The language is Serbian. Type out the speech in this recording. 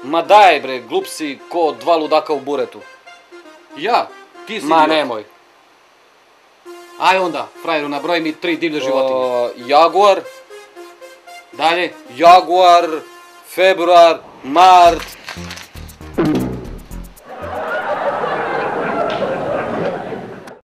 Ma daj bre, glup si ko dva ludaka u buretu. Ja? Ti si Ma idiot. nemoj. Aj onda, frajeru, nabroj mi 3 divlje životinje. Jaguar, Dalje? jaguar, februar, mart.